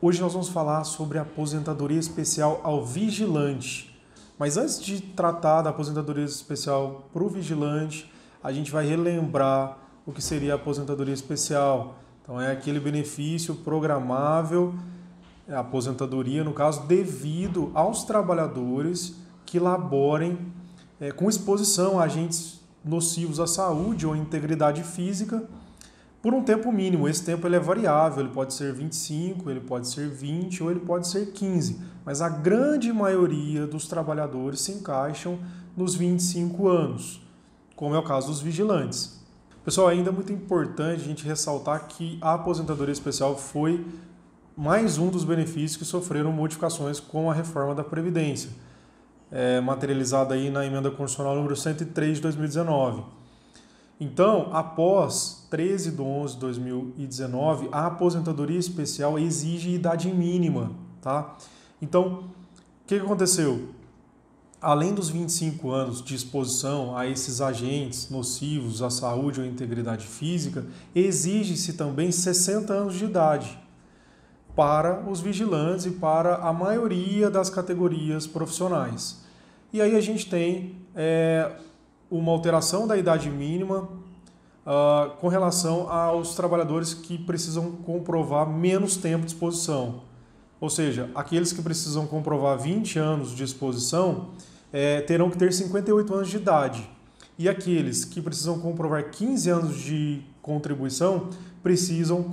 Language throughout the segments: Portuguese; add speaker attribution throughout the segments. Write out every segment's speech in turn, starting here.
Speaker 1: Hoje nós vamos falar sobre a aposentadoria especial ao vigilante. Mas antes de tratar da aposentadoria especial para o vigilante, a gente vai relembrar o que seria a aposentadoria especial. Então é aquele benefício programável, a aposentadoria no caso, devido aos trabalhadores que laborem com exposição a agentes nocivos à saúde ou à integridade física por um tempo mínimo. Esse tempo ele é variável, ele pode ser 25, ele pode ser 20 ou ele pode ser 15, mas a grande maioria dos trabalhadores se encaixam nos 25 anos, como é o caso dos vigilantes. Pessoal, ainda é muito importante a gente ressaltar que a aposentadoria especial foi mais um dos benefícios que sofreram modificações com a reforma da Previdência, materializada aí na emenda constitucional número 103 de 2019. Então, após 13 de 11 de 2019, a aposentadoria especial exige idade mínima, tá? Então, o que aconteceu? Além dos 25 anos de exposição a esses agentes nocivos à saúde ou à integridade física, exige-se também 60 anos de idade para os vigilantes e para a maioria das categorias profissionais. E aí a gente tem uma alteração da idade mínima com relação aos trabalhadores que precisam comprovar menos tempo de exposição. Ou seja, aqueles que precisam comprovar 20 anos de exposição terão que ter 58 anos de idade. E aqueles que precisam comprovar 15 anos de contribuição precisam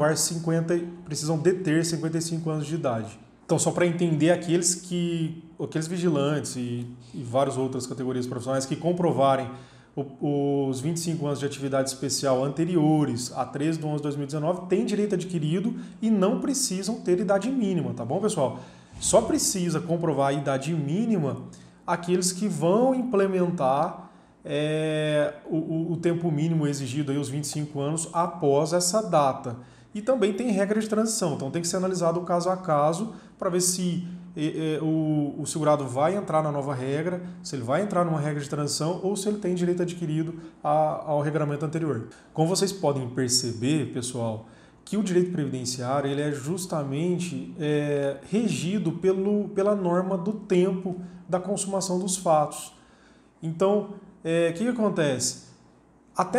Speaker 1: deter 55 anos de idade. Então, só para entender, aqueles vigilantes e várias outras categorias profissionais que comprovarem os 25 anos de atividade especial anteriores a 13 de 11 de 2019 têm direito adquirido e não precisam ter idade mínima, tá bom, pessoal? Só precisa comprovar a idade mínima aqueles que vão implementar o tempo mínimo exigido, aí, os 25 anos, após essa data. E também tem regra de transição, então tem que ser analisado caso a caso para ver se o segurado vai entrar na nova regra, se ele vai entrar numa regra de transição ou se ele tem direito adquirido ao regulamento anterior. Como vocês podem perceber, pessoal, que o direito previdenciário ele é justamente regido pela norma do tempo da consumação dos fatos. Então, o que acontece? Até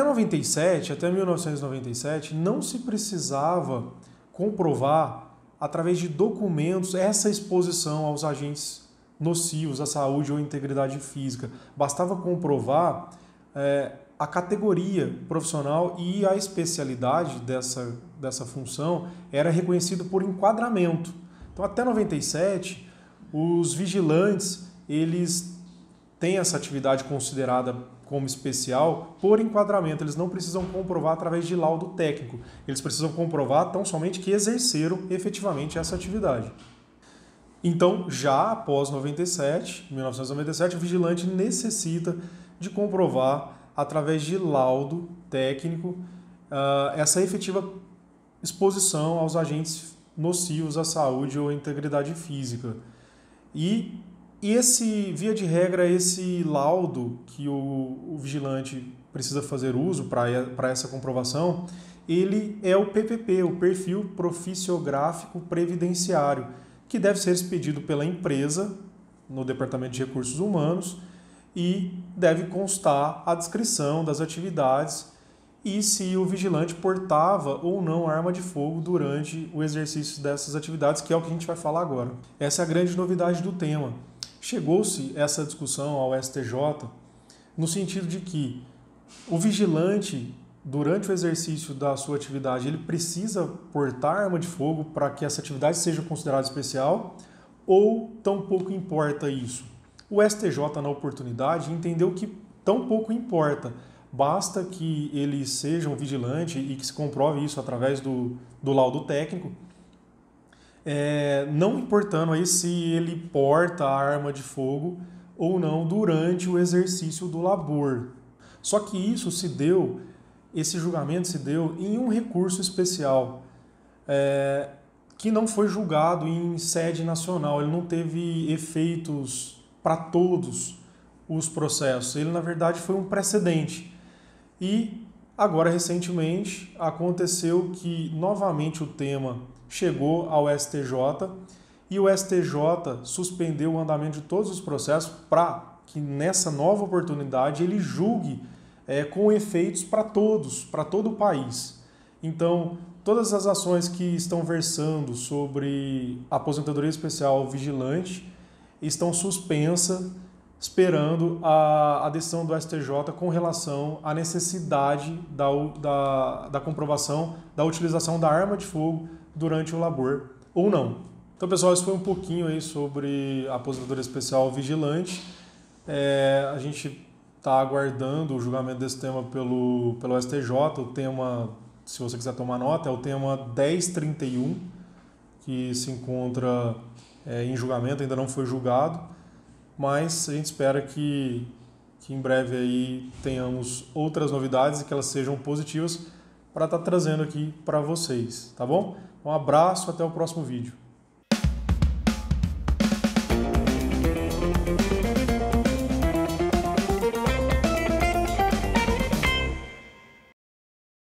Speaker 1: 1997, não se precisava comprovar, através de documentos, essa exposição aos agentes nocivos à saúde ou integridade física. Bastava comprovar a categoria profissional e a especialidade dessa função era reconhecido por enquadramento. Então, até 97, os vigilantes eles têm essa atividade considerada como especial por enquadramento. Eles não precisam comprovar através de laudo técnico. Eles precisam comprovar tão somente que exerceram efetivamente essa atividade. Então, já após 1997, o vigilante necessita de comprovar através de laudo técnico essa efetiva exposição aos agentes nocivos à saúde ou à integridade física. E via de regra, esse laudo que o vigilante precisa fazer uso para essa comprovação, ele é o PPP, o Perfil Proficiográfico Previdenciário, que deve ser expedido pela empresa no Departamento de Recursos Humanos e deve constar a descrição das atividades e se o vigilante portava ou não arma de fogo durante o exercício dessas atividades, que é o que a gente vai falar agora. Essa é a grande novidade do tema. Chegou-se essa discussão ao STJ no sentido de que o vigilante, durante o exercício da sua atividade, ele precisa portar arma de fogo para que essa atividade seja considerada especial ou tão pouco importa isso? O STJ, na oportunidade, entendeu que tão pouco importa. Basta que ele seja um vigilante e que se comprove isso através do laudo técnico, não importando aí se ele porta a arma de fogo ou não durante o exercício do labor. Só que esse julgamento se deu em um recurso especial, que não foi julgado em sede nacional, ele não teve efeitos para todos os processos, ele na verdade foi um precedente. E Agora, recentemente, aconteceu que novamente o tema chegou ao STJ e o STJ suspendeu o andamento de todos os processos para que nessa nova oportunidade ele julgue com efeitos para todos, para todo o país. Então, todas as ações que estão versando sobre aposentadoria especial vigilante estão suspensas, esperando a decisão do STJ com relação à necessidade da comprovação da utilização da arma de fogo durante o labor ou não. Então, pessoal, isso foi um pouquinho aí sobre a aposentadoria especial vigilante. A gente está aguardando o julgamento desse tema pelo STJ. O tema, se você quiser tomar nota, é o tema 1031, que se encontra em julgamento, ainda não foi julgado, mas a gente espera que em breve aí tenhamos outras novidades e que elas sejam positivas para estar trazendo aqui para vocês, tá bom? Um abraço, até o próximo vídeo.